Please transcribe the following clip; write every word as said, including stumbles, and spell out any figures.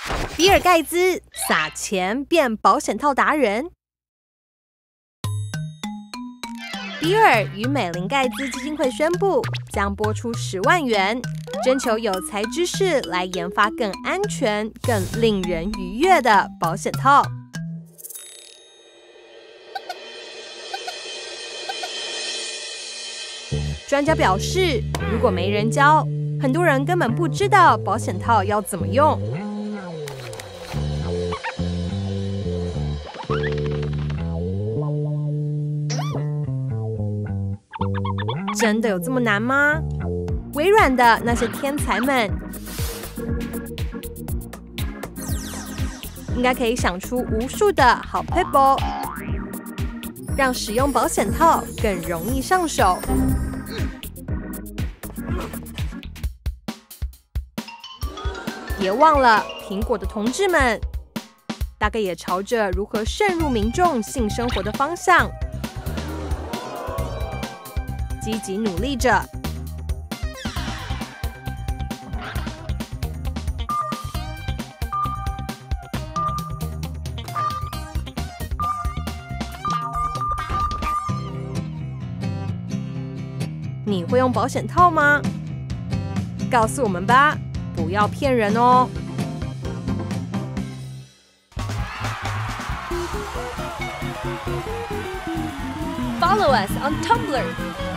比尔盖茨撒钱变保险套达人。比尔与美林盖茨基金会宣布，将拨出十万元，征求有才之士来研发更安全、更令人愉悦的保险套。专家表示，如果没人教，很多人根本不知道保险套要怎么用。真的有这么难吗？微软的那些天才们，应该可以想出无数的好 testable， 让使用保险套更容易上手。别忘了，苹果的同志们，大概也朝着如何渗入民众性生活的方向积极努力着。你会用保险套吗？告诉我们吧，不要骗人哦。Follow us on Tumblr